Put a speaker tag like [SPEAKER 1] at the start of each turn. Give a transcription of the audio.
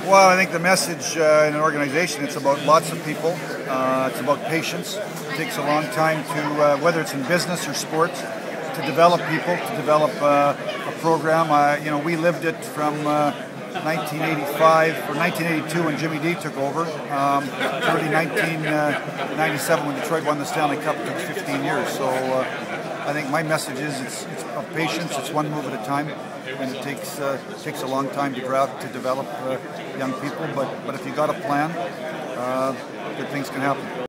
[SPEAKER 1] Well, I think the message in an organization, it's about lots of people. It's about patience. It takes a long time to, whether it's in business or sports, to develop people, to develop a program. We lived it from 1985 or 1982 when Jimmy D took over. Early 1997 when Detroit won the Stanley Cup. It took 15 years. So I think my message is it's of patience. It's one move at a time, and it takes a long time to develop young people. But if you got a plan, good things can happen.